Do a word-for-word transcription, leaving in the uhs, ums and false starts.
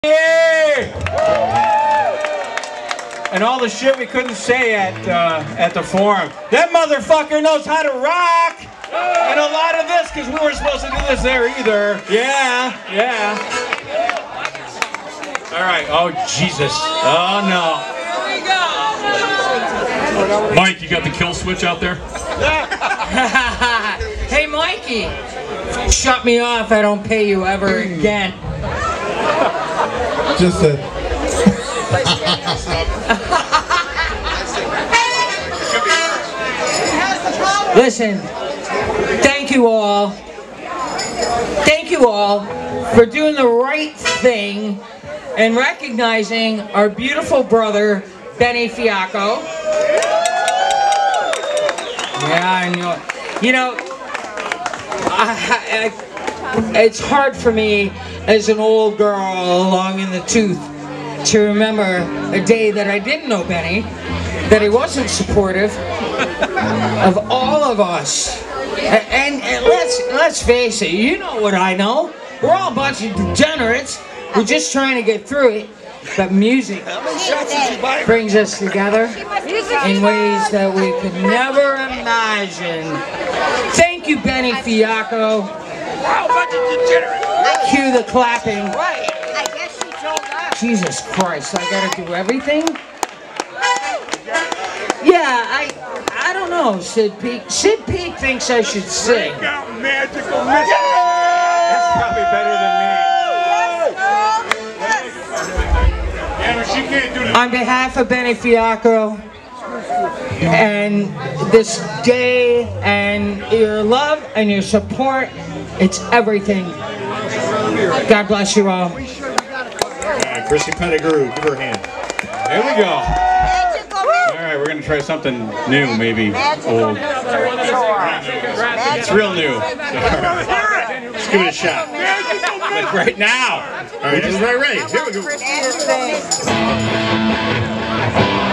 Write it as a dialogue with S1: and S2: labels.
S1: And all the shit we couldn't say at uh, at the forum. That motherfucker knows how to rock! And a lot of this, because we weren't supposed to do this there either. Yeah, yeah. All right, oh Jesus. Oh no.
S2: Here we go. Mike, you got the kill switch out there?
S3: Hey Mikey, shut me off, I don't pay you ever again.
S4: Just a...
S3: Listen, thank you all, thank you all for doing the right thing and recognizing our beautiful brother, Benny Fiacco. Yeah, I know. You know, I, I, it's hard for me as an old girl long in the tooth to remember a day that I didn't know Benny, that he wasn't supportive of all of us. And, and let's let's face it, you know what I know. We're all a bunch of degenerates. We're just trying to get through it. But music brings us together in ways that we could never imagine. Thank you, Benny Fiacco. Cue the clapping. Jesus Christ, I gotta do everything? Yeah, I I don't know, Sid Peak. Sid Peak thinks I should sing.
S1: That's probably better than me. She can't do
S3: On behalf of Benny Fiacco and this day and your love and your support, it's everything. God bless you all.
S5: Alright, Krissie Pettigrew, give her a hand.
S1: There we go. Alright, we're gonna try something new, maybe old. It's real new.
S5: Let's give it a shot.
S1: Like right now.
S5: Alright, everybody ready? Here we go.